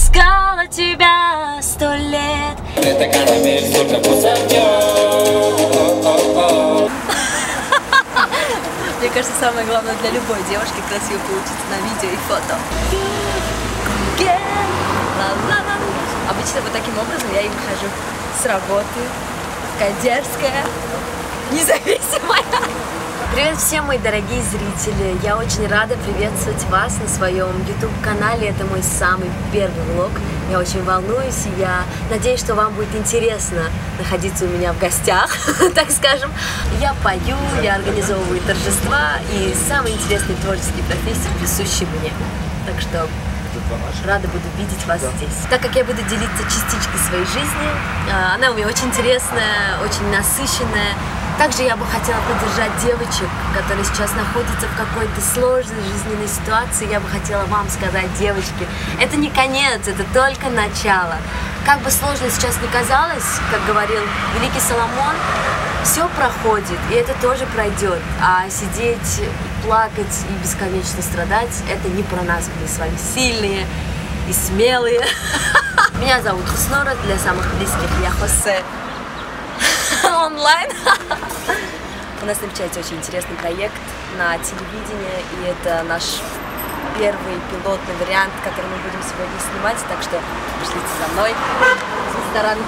искала тебя 100 лет. Это канапель, столько вкусов. Мне кажется, самое главное для любой девушки красиво получится на видео и фото. Обычно вот таким образом я и выхожу с работы. Такая дерзкая, независимая. Привет всем, мои дорогие зрители! Я очень рада приветствовать вас на своем YouTube-канале. Это мой самый первый влог. Я очень волнуюсь, и я надеюсь, что вам будет интересно находиться у меня в гостях, так скажем. Я пою, я организовываю торжества и самые интересные творческие профессии, присущие мне. Так что рада буду видеть вас здесь. Так как я буду делиться частичкой своей жизни, она у меня очень интересная, очень насыщенная. Также я бы хотела поддержать девочек, которые сейчас находятся в какой-то сложной жизненной ситуации. Я бы хотела вам сказать, девочки, это не конец, это только начало. Как бы сложно сейчас ни казалось, как говорил великий Соломон, все проходит, и это тоже пройдет. А сидеть и плакать и бесконечно страдать, это не про нас. Мы с вами сильные и смелые. Меня зовут Хуснора, для самых близких я Хосе. Онлайн. У нас намечается очень интересный проект на телевидении, и это наш первый пилотный вариант, который мы будем сегодня снимать, так что пошлите за мной. Ресторан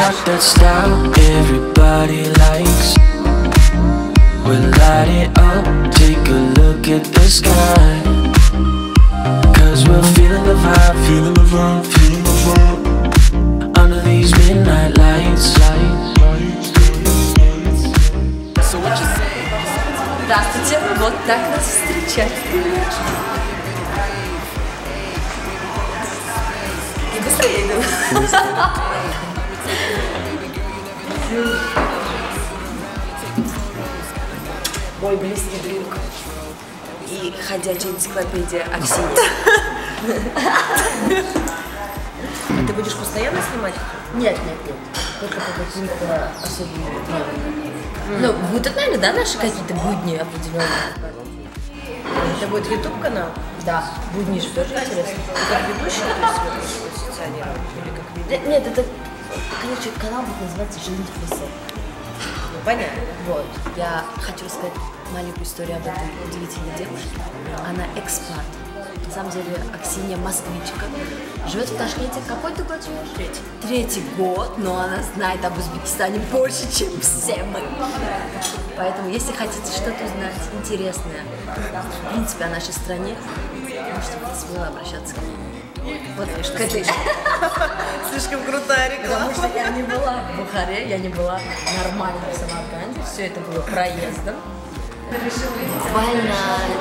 Здравствуйте, вот так нас встречать. И быстрее иду. Мой близкий друг и ходячая энциклопедия Аксинья. А ты будешь постоянно снимать? Нет. Только по каким-то особенным дням. Ну, будут, наверное, да, наши какие-то будни определенные? Это будет YouTube-канал? Да. Будни же тоже интересно. Ты как ведущий, то есть будешь позиционировать? Или как ведущий? Нет, это, короче, канал будет называться «Жизнь в лесу». Ну, понятно. Вот. Я хочу рассказать маленькую историю об этой удивительной девушке. Она экспат. На самом деле, Аксинья москвичка. Живет в Ташкенте. Какой ты год живешь? Третий год, но она знает об Узбекистане больше, чем все мы. Поэтому, если хотите что-то узнать интересное, в принципе, о нашей стране, можете смело обращаться к ней. Вот к этой. Слишком крутая реклама. Потому что я не была в Бухаре, я не была нормально в Самарканде. Все это было проездом. Буквально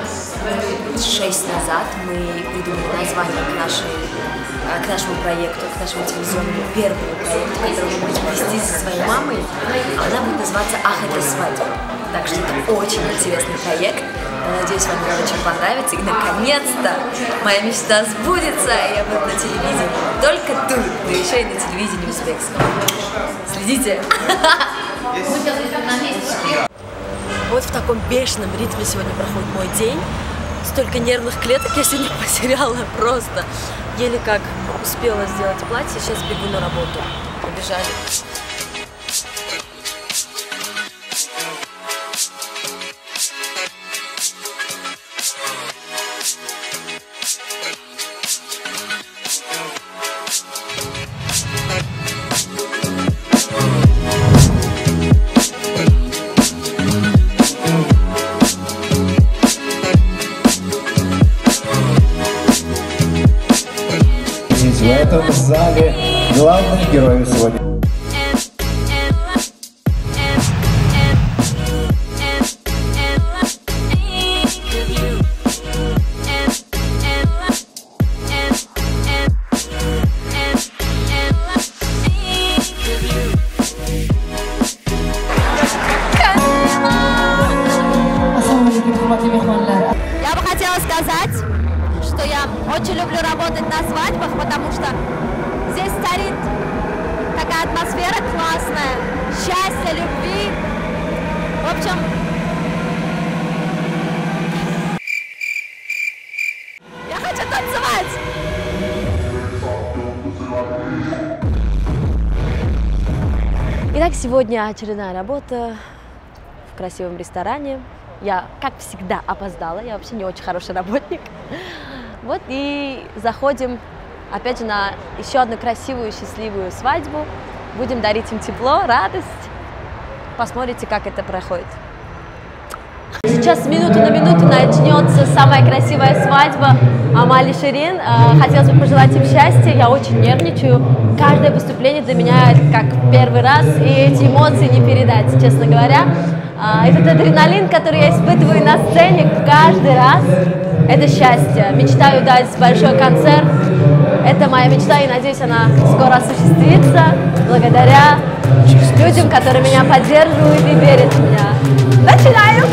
6 назад мы придумали название к нашему проекту, к нашему телевизионному первому проекту, который мы будем вести со своей мамой. Она будет называться «Ах, это свадьба». Так что это очень интересный проект. Я надеюсь, вам очень понравится. И наконец-то моя мечта сбудется, и я буду на телевидении. Только тут, да еще и на телевидении узбекском. Следите! Вот в таком бешеном ритме сегодня проходит мой день. Столько нервных клеток я сегодня потеряла просто. Еле как успела сделать платье, сейчас бегу на работу. Побежали. В этом зале главных героев сегодня. Я бы хотела сказать, что я очень люблю работать на свадьбах, потому что здесь царит такая атмосфера классная, счастья, любви. В общем, я хочу танцевать! Итак, сегодня очередная работа в красивом ресторане. Я, как всегда, опоздала. Я вообще не очень хороший работник. Вот и заходим опять же на еще одну красивую, счастливую свадьбу. Будем дарить им тепло, радость. Посмотрите, как это проходит. Сейчас минуту на минуту начнется самая красивая свадьба Амали Ширин. Хотелось бы пожелать им счастья. Я очень нервничаю. Каждое выступление для меня это как первый раз, и эти эмоции не передать, честно говоря. Этот адреналин, который я испытываю на сцене каждый раз, это счастье. Мечтаю дать большой концерт. Это моя мечта, и надеюсь, она скоро осуществится благодаря людям, которые меня поддерживают и верят в меня. Начинаем!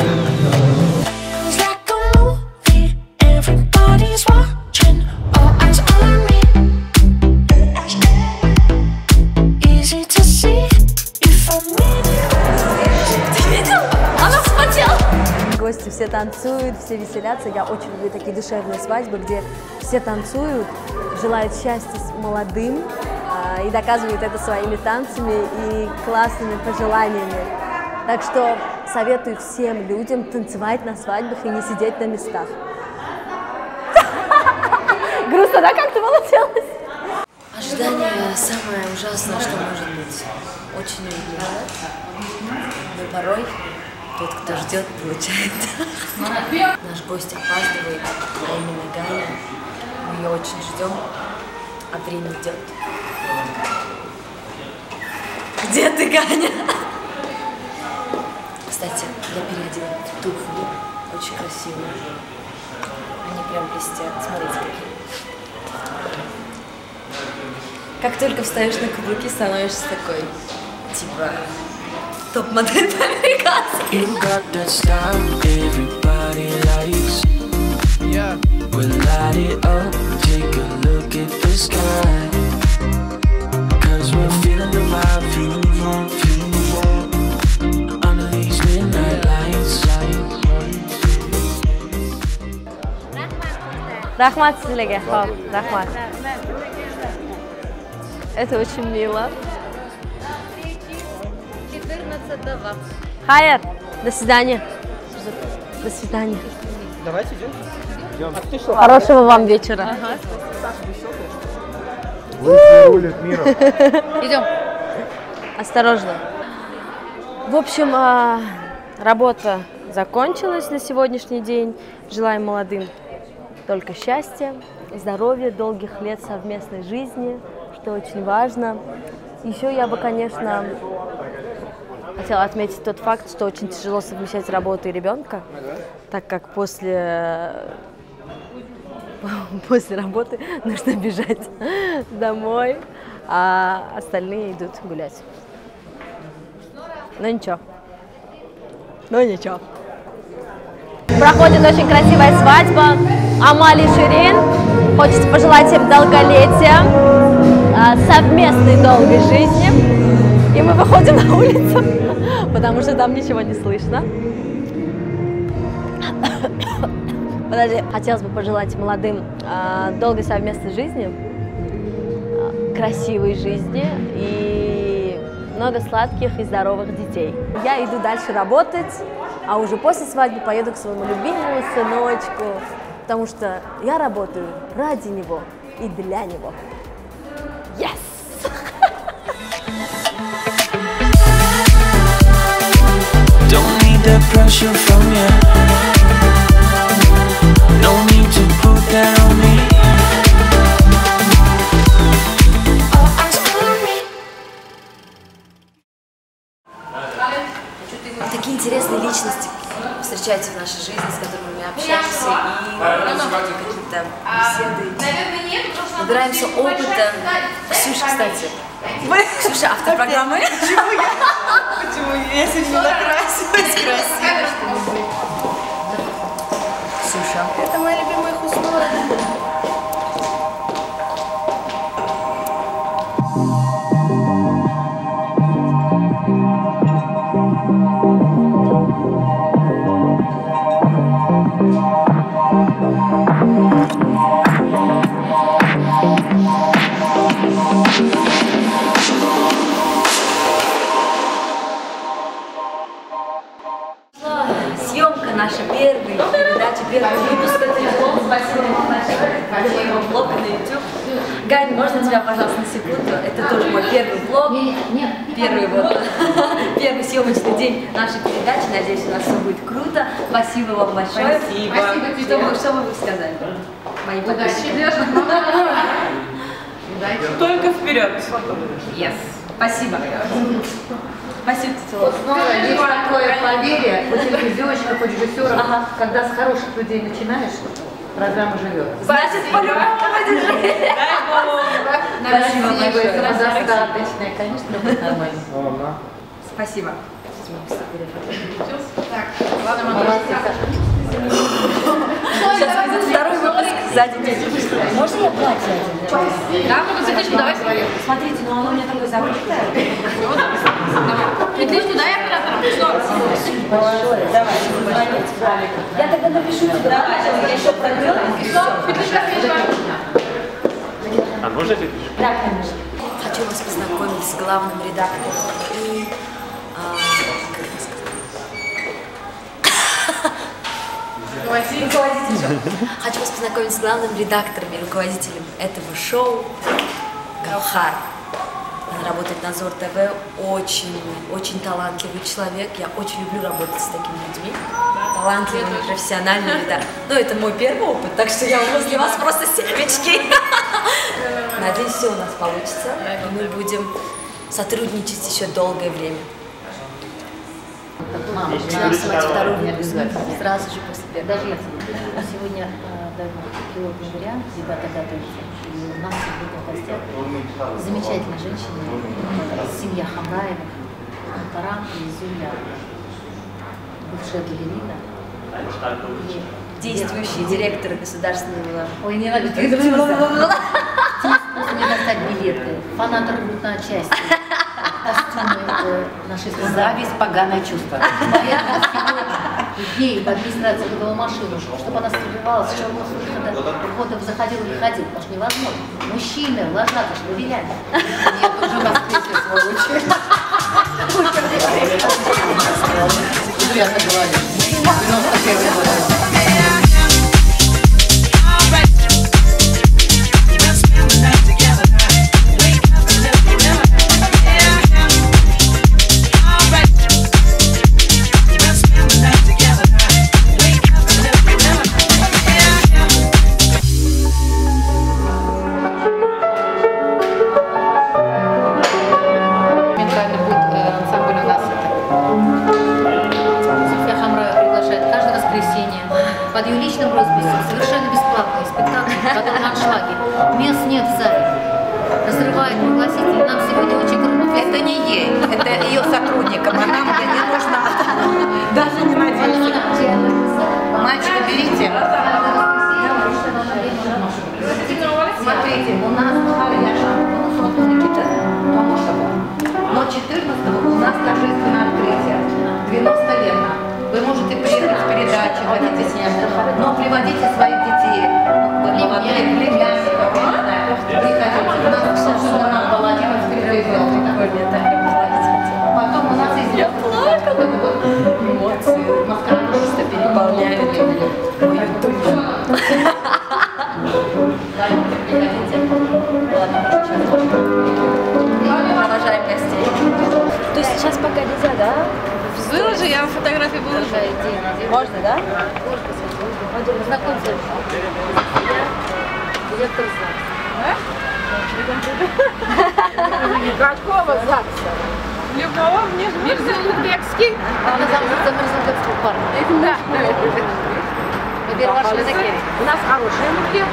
Гости все танцуют, все веселятся. Я очень люблю такие душевные свадьбы, где все танцуют, желают счастья с молодым и доказывают это своими танцами и классными пожеланиями. Так что советую всем людям танцевать на свадьбах и не сидеть на местах. Грустно, да, как-то получилось? Ожидание самое ужасное, что может быть. Очень люблю. Но порой тот, кто ждет, получает. Наш гость опаздывает, а именно Ганя. Мы ее очень ждем, а время идет. Где ты, Ганя? Кстати, я переодела туфли, очень красивые. Они прям блестят, смотрите какие. Как только встаешь на каблуки, становишься такой, типа, топ-модель по-американски. Рахмат сизлерге. Рахмат. Это очень мило. 14-го. Хайер, до свидания. До свидания. Давайте идем. Хорошего вам вечера. Рулит миром. Идем. Осторожно. В общем, работа закончилась на сегодняшний день. Желаем молодым только счастья, здоровья, долгих лет совместной жизни, что очень важно. Еще я бы, конечно, хотела отметить тот факт, что очень тяжело совмещать работу и ребенка, так как после работы нужно бежать домой, а остальные идут гулять. Ну ничего. Проходит очень красивая свадьба. Амали Ширин. Хочется пожелать им долголетия, совместной долгой жизни. И мы выходим на улицу, потому что там ничего не слышно. Подожди, хотелось бы пожелать молодым долгой совместной жизни, красивой жизни и много сладких и здоровых детей. Я иду дальше работать, а уже после свадьбы поеду к своему любимому сыночку, потому что я работаю ради него и для него. Yes! Don't need the pressure from you. No need to put that on me. Такие интересные личности встречаются в нашей жизни, с которыми мы общаемся и какие-то беседы. Набираемся опыта. Ксюша, кстати. Ксюша, автор программы. Почему я сегодня не накрасилась красиво, что-нибудь? Ксюша. Это моя любимая хуснора. Спасибо вам большое. Моего блога на YouTube. Гань, можно тебя, пожалуйста, на секунду? Это тоже мой первый блог. Первый вот. Первый съемочный день нашей передачи. Надеюсь, у нас все будет круто. Спасибо вам большое. Спасибо. Что бы вы сказали? Мои подписчики. Только вперед. Yes. Спасибо. Спасибо, Есть такое поверье у телевизионщиков, у режиссеров, когда с хороших людей начинаешь, программа живет. Значит, по-любому будет жить. Спасибо большое. Самодостаточная, конечно, будет нормально. Спасибо. Сейчас будет второй выпуск сзади. Можно я платье одену? Да, могу цветочку, давай. Смотрите, ну оно у меня такое закрытое. Петличку, да, я оператором? Большое. Давай, звоните. Я тогда напишу тебе, да? Я еще проделаю. Петличка, А можно петличку? Да, конечно. Хочу вас познакомить с главным редактором и... руководителем. Хочу вас познакомить с главным редактором и руководителем этого шоу Гаухар. Он работает на Зор ТВ, очень талантливый человек. Я очень люблю работать с такими людьми. Талантливыми, профессиональными, да. Но это мой первый опыт, так что я возле вас просто семечки. Надеюсь, все у нас получится, и мы будем сотрудничать еще долгое время. Начинаем снимать второй выпуск, сразу же после первого. Даже сегодня пилотный вариант, ребята готовятся. И у нас сегодня в гостях замечательная женщина, семья Хамраевых, Антарам и Зуля, бывшая балерина. Действующий директор государственного... Ой, не надо, ты просто не достать билеты. Фанаты рвут на части. Костюмы нашей страны. Зависть, поганое чувство. Поэтому ей в администрации выдала машину, чтобы она согревалась, чтобы он с выходов заходил и выходил, потому что невозможно. Мужчины ложатся, что виляли. Я тоже вас встретила, сволочи. Зря ты говоришь. 91 год. Под ее личным росписью, совершенно бесплатный спектакль «Потом аншлаги». Мест нет в зале. Разрывает пригласитель. Нам сегодня очень круто. Это не ей, это ее сотрудникам, а нам не нужно. Даже не надеюсь. Мальчика берите. Смотрите, у нас но 14-го у нас торжественное открытие. 90 лет. Вы можете приехать в передачу, хотите снять, но приводите своих детей, племянников, приходите. У нас все на Володимирской потом у нас есть эмоции, маскарад просто переполняют мою душу. Провожаем гостей. То есть сейчас пока нельзя, да? Выложи, я вам фотографии выложу. Можно, да? Знакомься. Я директор ЗАГСа. Какого ЗАГСа? Любого, мне же Мирза-Узбекский. Она замуж за Мирза-Узбекского парня. Да. Во-первых, ваши языки. У нас хорошие муки.